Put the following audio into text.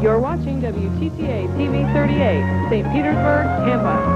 You're watching WTTA TV 38, St. Petersburg, Tampa.